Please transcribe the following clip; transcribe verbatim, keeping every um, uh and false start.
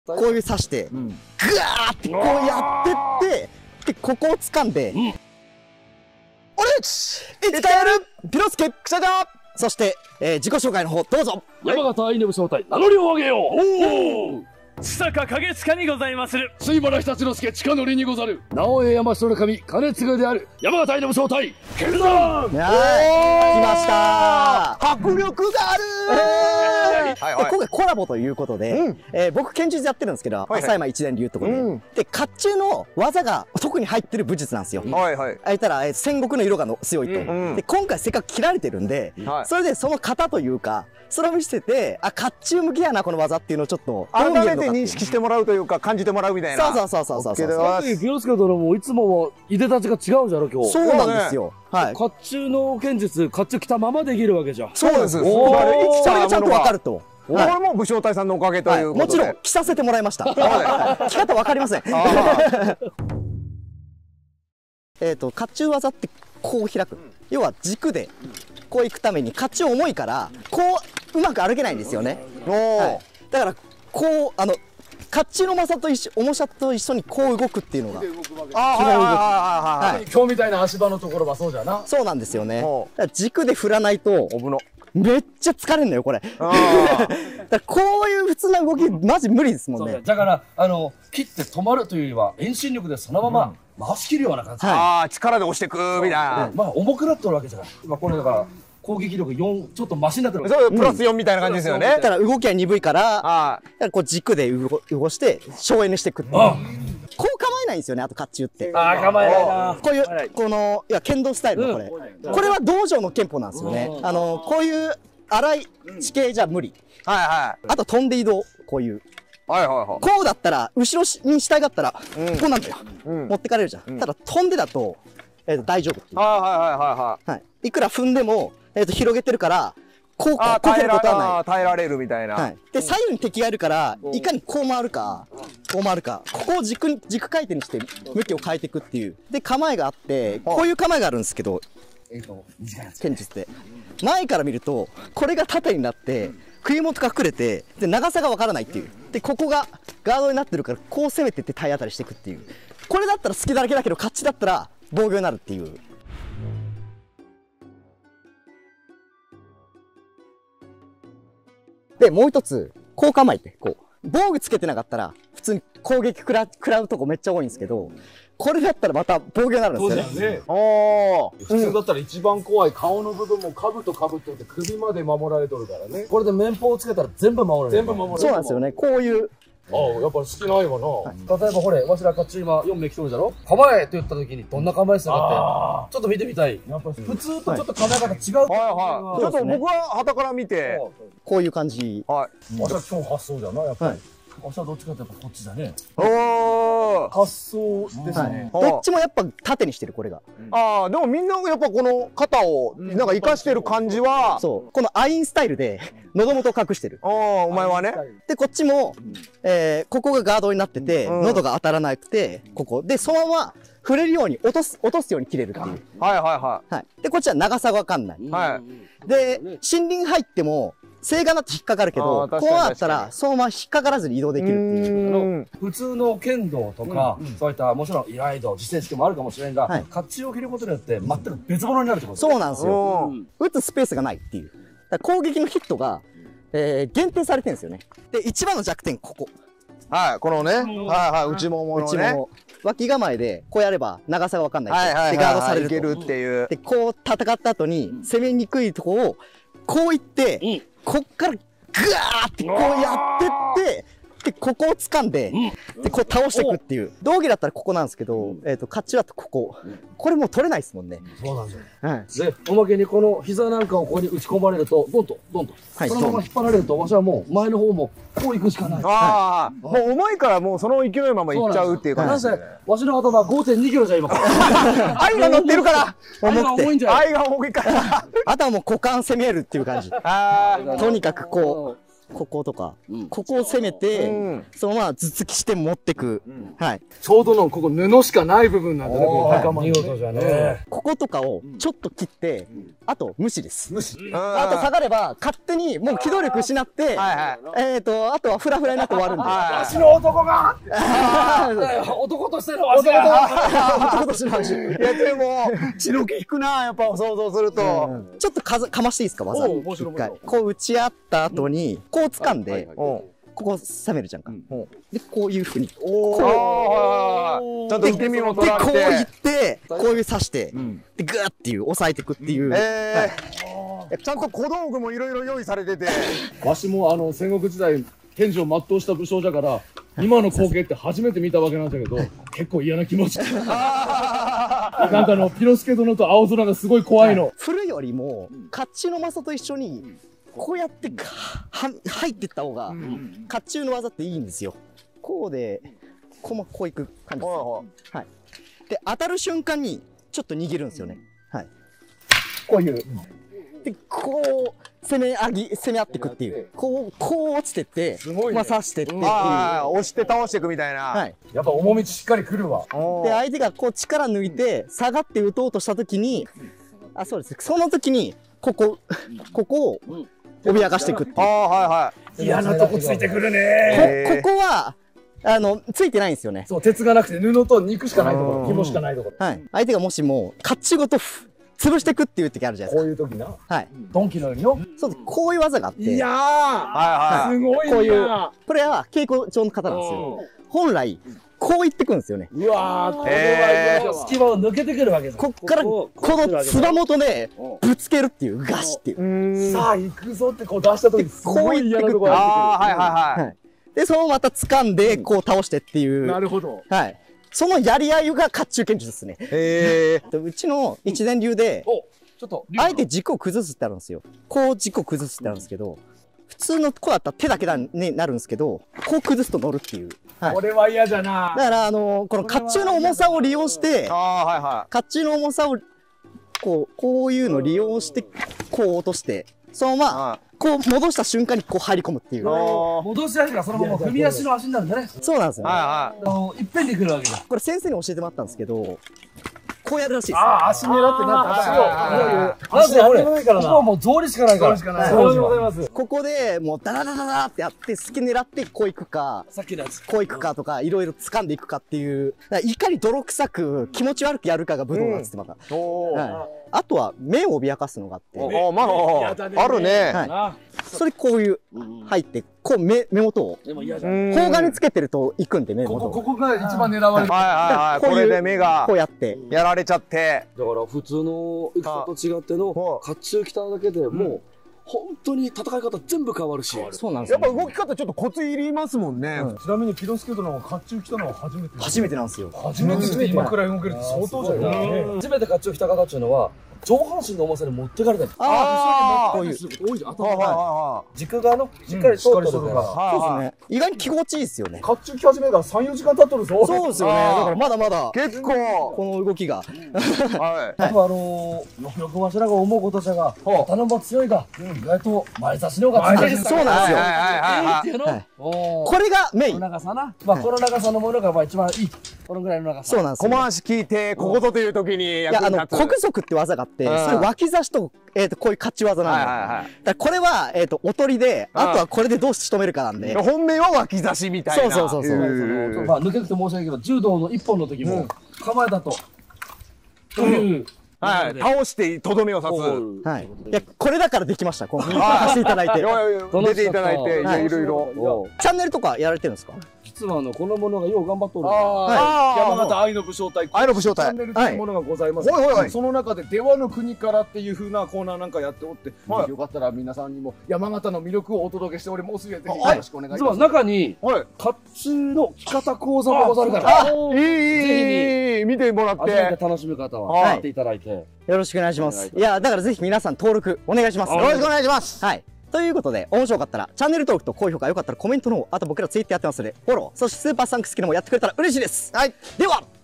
こういう刺して、グワーってこうやってって、で、ここを掴んで、俺いつかやるピロスケクシャジャー。そして、えー、自己紹介の方どうぞ。 山形アイネブ招待、名乗りを上げよう。おお。 千坂影塚にございまする。 水原久之助近則にござる。直江山城の神金継である山形アイネブ招待、ケルダン。 はい、来ました。 迫力があるー。今回コラボということで、えー、僕剣術やってるんですけど、浅山一伝流ってことで、で甲冑の技が特に入ってる武術なんですよ。はいはい。あいたら戦国の色がの強いと。で今回せっかく切られてるんで、それでその型というかそれを見せて、あ甲冑向きやなこの技っていうのをちょっと改めて認識してもらうというか感じてもらうみたいな。 そうそうそうそうそう。 ピロスケ殿もいつもはいでたちが違うじゃろ今日。 そうなんですよ。はい。 甲冑の剣術、甲冑着たままできるわけじゃん。 そうです。それがちゃんとわかると。 これも武将隊さんのおかげということで。 もちろん着させてもらいました。着方わかりません。えっと甲冑技ってこう開く。要は軸でこう行くために甲冑重いからこううまく歩けないんですよね。だからこうあの甲冑の重さと一緒、重さと一緒にこう動くっていうのが基本動き。 はい。今日みたいな足場のところはそうじゃな。 そうなんですよね。軸で振らないとめっちゃ疲れんのよこれ。だからこういう普通な動きマジ無理ですもんね。 だからあの切って止まるというよりは遠心力でそのまま回し切るような感じ。 ああ力で押してくみたいな。 まあ重くなってるわけじゃない。今これだから攻撃力よんちょっとマシになってる。 そうプラスよんみたいな感じですよね。 だから動きは鈍いからこう軸で動して省エネしていくっていう。こう構えないんですよね、あと甲冑って。 ああ、構えないな。 こういう、この、いや、剣道スタイルのこれ。これは道場の剣法なんですよね。あの、こういう荒い地形じゃ無理。はいはい。あと飛んで移動、こういう。はいはいはい。こうだったら、後ろに従ったら、こうなんだよ。持ってかれるじゃん。ただ飛んでだと、えっと、大丈夫。はいはいはいはい。いくら踏んでも、えっと、広げてるから、こう、こうけることはない。 耐えられるみたいな。はい。 で、左右に敵がいるから、いかにこう回るか、こう回るか、ここを軸に、軸回転にして、向きを変えていくっていう。で、構えがあって、こういう構えがあるんですけど、えっと、剣術で。前から見ると、これが縦になって、首元が隠れて、で、長さがわからないっていう。で、ここがガードになってるから、こう攻めてって体当たりしていくっていう。これだったら隙だらけだけど、こっちだったら防御になるっていう。で、もう一つ、こう構えて、こう。防具つけてなかったら、普通に攻撃食ら、食らうとこめっちゃ多いんですけど、これだったらまた防御になるんですよね。そうだよね。 ああ。普通だったら一番怖い顔の部分も兜かぶってて首まで守られとるからね。これで面砲をつけたら全部守られる。全部守られる。そうなんですよね。こういう。ああ、やっぱ好きないわな。例えばこれ、わしら甲冑今よんめい来とるじゃろ。構えって言った時にどんな構えするかって、ちょっと見てみたい。普通とちょっと構え方違う。はいはい。ちょっと僕は旗から見て、 こういう感じ。 はい。わしは今日発想じゃな、やっぱり。わしはどっちかってやっぱこっちだね。おお。発想ですね。 どっちもやっぱ縦にしてる、これが。 ああ、でもみんなやっぱこの肩を、なんか活かしてる感じは。 そう。このアインスタイルで、喉元を隠してる。 ああ、お前はね。 で、こっちも、えー、ここがガードになってて、喉が当たらなくて、ここ。で、そのまま、触れるように、落とす、落とすように切れるっていう。 はいはいはい。 はい。で、こっちは長さがわかんない。はい。で、森林入っても、正眼だと引っかかるけど、こうなったら、そのまま引っかからずに移動できるっていう。 普通の剣道とか、そういったもちろん依頼道、実践式もあるかもしれんが、甲冑を着ることによって全く別物になるってことです。 そうなんですよ。打つスペースがないっていう。攻撃のヒットが、えー、限定されてるんですよね。で、一番の弱点、ここ。 はい、このね、はいはい、内もものね。内もも。 脇構えで、こうやれば長さがわかんない。で、ガードされる。いけるっていう。で、こう戦った後に、攻めにくいとこを、こういって、こっから、ぐわーってこうやってって、で、ここを掴んで、で、こう倒していくっていう。道着だったらここなんですけど、えっと、甲冑だとここ。これもう取れないですもんね。 そうなんですよ。はい。で、おまけにこの膝なんかをここに打ち込まれると、ドンと、ドンと。はい。そのまま引っ張られると、わしはもう前の方もこう行くしかない。 ああ、もう重いからもうその勢いのまま行っちゃうっていう感じ。 なぜ、わしの頭 ごてんにキロじゃ今から。 愛が乗ってるから。 愛が重いんじゃ愛が重いから。 あとはもう股間攻めるっていう感じ。ああ。とにかくこう。 こことか、ここを攻めて、そのまま頭突きして持ってく。はい。 ちょうどのここ布しかない部分なんだね、この仲間。 見事じゃね。 こことかをちょっと切って、あと無視です。 無視。 あと下がれば、勝手にもう機動力失って、えっと、あとはフラフラになって終わるんで。 わしの男が男としてのわしが男としての話。 いや、でも、血の気引くな、やっぱ想像すると。 ちょっとかかましていいですか、技。一回。こう打ち合った後に、こう掴んで、ここ攻めるじゃんか。で、こういうふうに。 おー、ちゃんと受け身も取られて。 で、こういって、こういう刺して、で、グーっていう、押さえていくっていう。 えー、ちゃんと小道具もいろいろ用意されてて。 わしもあの、戦国時代、天寿を全うした武将だから、今の光景って初めて見たわけなんだけど、結構嫌な気持ち。なんかあの、ピロスケ殿と青空がすごい怖いの。 振るよりも、甲冑の正と一緒に、こうやっては入ってった方が、甲冑の技っていいんですよ。こうで、こう、こういく感じです。はい。で、当たる瞬間に、ちょっと握るんですよね。はい。こういう。で、こう、攻めあぎ、攻め合っていくっていう。こう、こう落ちてって、まあ刺してってっていう。 押して倒していくみたいな。 はい。 やっぱ重みしっかりくるわ。 で、相手がこう力抜いて、下がって打とうとしたときに、あ、そうです。その時に、ここ、ここを、脅かしていくっていう。 ああ、はいはい。 嫌なとこついてくるね。 ここは、あの、ついてないんですよね。 そう、鉄がなくて布と肉しかないところ、紐しかないところ。 はい。相手がもしも、甲冑ごと潰していくっていう時あるじゃないですか。 こういう時な。 はい。 ドンキのようによ。 そう、こういう技があって。 いやー、 はいはい。 すごいな。 こういう、これは稽古場の方なんですよ。本来、こういってくんですよね。 うわー、これは隙間を抜けてくるわけだ。 こっから、このつば元でぶつけるっていう、ガシっていう。 さあ、行くぞってこう出した時すごい嫌なところああ、はいはいはい。 で、そのまた掴んで、こう倒してっていう。 なるほど。 はい。そのやり合いが甲冑剣術ですね。 へえ。 うちの一年流で、 ちょっと、 あえて軸を崩すってあるんですよ。こう軸を崩すってあるんですけど、普通の子だったら手だけになるんですけど、こう崩すと乗るっていう。 これは嫌じゃな。 だから、あの、この甲冑の重さを利用して、 ああ、はいはい。 甲冑の重さを、こう、こういうのを利用して、こう落として、そのまま、こう戻した瞬間にこう入り込むっていう。 戻し足がそのまま踏み足の足になるんだね。 そうなんですよね。 はいはい。いっぺんで来るわけだ。 これ先生に教えてもらったんですけど、こうやるらしいです。 ああ、足狙ってなって足を。 まずやってないからな。ここはもう草履しかないから。 草履しかない。そうでございます。 ここでもうダラダラダラってやって好き狙ってこう行くか、 さっきのやつ。 こう行くかとかいろいろ掴んでいくかっていう、いかに泥臭く気持ち悪くやるかが武道なんですってまた。あとは目を脅かすのがあって。 ああ、まあ、あるね。 はい。それこういう入って、こう目、目元を。でも嫌じゃん。砲丸つけてると行くんで目元。 ここが一番狙われる。 はいはいはい。これで目が。 こうやって。 やられちゃって。 だから普通の戦と違っての甲冑着ただけでもう本当に戦い方全部変わるし。 そうなんですよ。 やっぱ動き方ちょっとコツいりますもんね。 ちなみにピロスケ殿が甲冑着たのは初めて。 初めてなんですよ。 初めてして今くらい動けるって相当じゃない。 初めて甲冑着た方っていうのは上半身の重さで持ってかれたり。 ああ、 こういう多いじゃん。頭が軸がのしっかり通ってるから。 そうですね。意外に気持ちいいですよね。 甲冑着始めがさん、よじかん経っとるぞ。 そうですよね。だからまだまだ結構この動きが。 はい。 あとあのよくよくわしらが思うことじゃが、頼も強いが意外と前差しの方が強い。 そうなんですよ。 っていうの。 これがメイン。 この長さな。まあこの長さのものがまあ一番いい。このぐらいの長さ。 そうなんですよ。 小回し聞いてこことという時に役に立つ。 いやあの国賊って技があって、それ脇差しとえっとこういう勝ち技なんだよ。だこれはえっとおとりで、あとはこれでどう仕留めるかなんで。 本命は脇差しみたいな。 そうそうそうそう。 まあ抜けて申し訳ないけど柔道の一本の時も構えだと。という。 はい、倒してとどめを刺す。 はい。いやこれだからできました。今回させていただいて。 出ていただいていろいろ。 チャンネルとかやられてるんですか？ 実はあのこのものがよう頑張っとる。 ああ、山形愛の武将隊。 愛の武将隊。 チャンネルというものがございます。その中で出羽の国からっていう風なコーナーなんかやっておって、よかったら皆さんにも山形の魅力をお届けしておりますので、ぜひよろしくお願いします。 中に甲冑の着方講座もござるから。 いいいいいい見てもらって。 初めて楽しむ方はやっていただいて。 よろしくお願いします。いやだからぜひ皆さん登録お願いします。 よろしくお願いします。 はい。ということで、面白かったら、チャンネル登録と高評価、よかったらコメントの方、あと僕らツイッターやってますので、フォロー、そしてスーパーサンクス機能もやってくれたら嬉しいです。はい。では、